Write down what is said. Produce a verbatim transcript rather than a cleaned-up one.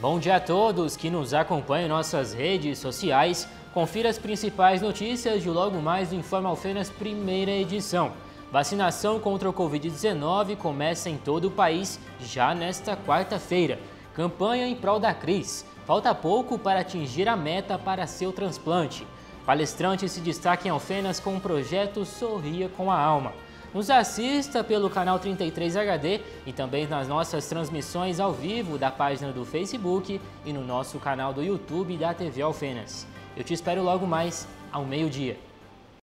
Bom dia a todos que nos acompanham em nossas redes sociais. Confira as principais notícias de logo mais do Informa Alfenas primeira edição. Vacinação contra o Covid dezenove começa em todo o país já nesta quarta-feira. Campanha em prol da Cris. Falta pouco para atingir a meta para seu transplante. Palestrante se destaca em Alfenas com o projeto Sorria com a Alma. Nos assista pelo canal trinta e três H D e também nas nossas transmissões ao vivo da página do Facebook e no nosso canal do YouTube da T V Alfenas. Eu te espero logo mais ao meio-dia.